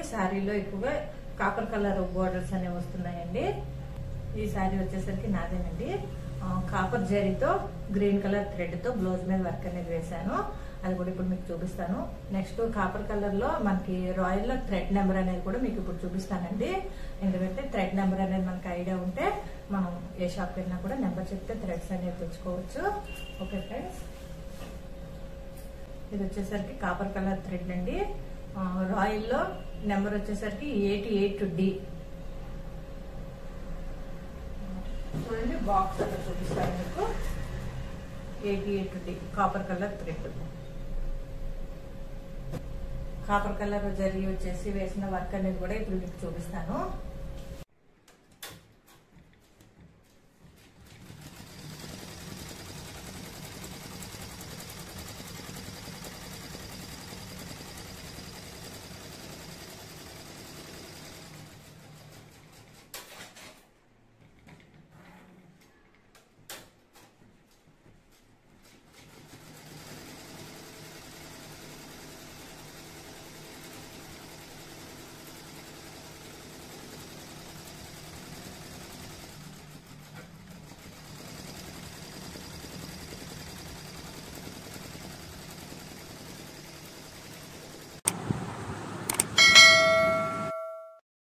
శారీలో ఎక్కువగా copper colour borders అనేవి వస్తున్నాయండి. ఈ శారీ వచ్చేసరికి నాదేనండి. కాపర్ జరీతో గ్రీన్ కలర్ థ్రెడ్ తో బ్లౌజ్ మీద వర్క్ అనేది వేసాను. అది కూడా ఇప్పుడు మీకు చూపిస్తాను. నెక్స్ట్ కాపర్ కలర్ లో మనకి రాయల్ లో థ్రెడ్ నెంబర్ అనేది కూడా మీకు ఇప్పుడు చూపిస్తానండి. ఎందుకంటే థ్రెడ్ నెంబర్ అనేది మనకి ఐడియా ఉంటే మనం ఏ షాప్ వెళ్ళినా కూడా నెంబర్ చెప్తే థ్రెడ్స్ అనేది తెచ్చుకోవచ్చు. ఓకే ఫ్రెండ్స్, ఇది వచ్చేసరికి కాపర్ కలర్ థ్రెడ్ అండి. రాయల్ లో నెంబర్ వచ్చేసరికి 88D. చూడండి, బాక్స్ అలా చూపిస్తాను మీకు. 88D copper colour thread. Copper colour జరీ వచ్చేసి వేసిన వర్క్ అనేది కూడా ఇప్పుడు మీకు చూపిస్తాను.